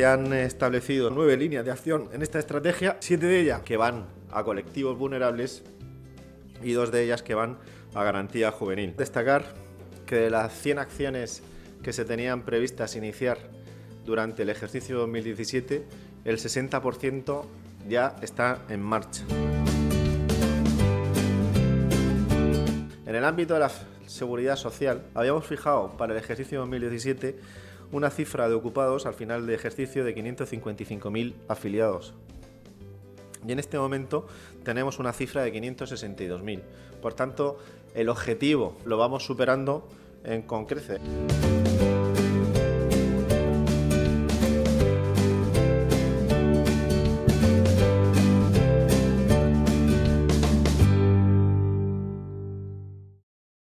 se han establecido 9 líneas de acción en esta estrategia, 7 de ellas que van a colectivos vulnerables y 2 de ellas que van a garantía juvenil. Destacar que de las 100 acciones que se tenían previstas iniciar durante el ejercicio 2017, el 60% ya está en marcha. En el ámbito de la seguridad social, habíamos fijado para el ejercicio 2017 una cifra de ocupados al final de ejercicio de 555.000 afiliados. Y en este momento tenemos una cifra de 562.000. Por tanto, el objetivo lo vamos superando con creces.